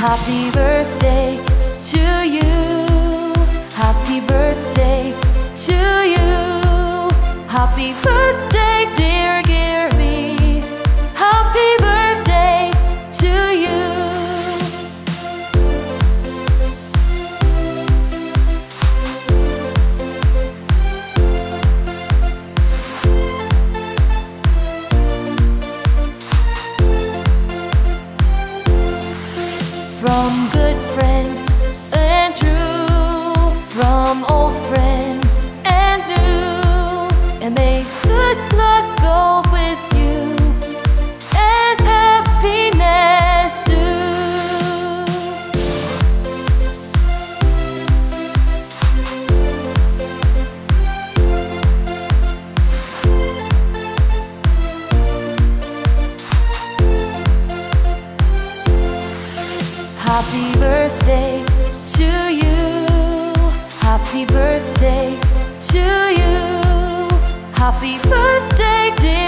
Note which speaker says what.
Speaker 1: Happy birthday to you. Happy birthday to you. Happy birthday, dear Kirby. Happy birthday to you. From good friends and true, from old friends and new, and may good luck go with you, and happiness too. Happy birthday to you. Happy birthday to you. Happy birthday, dear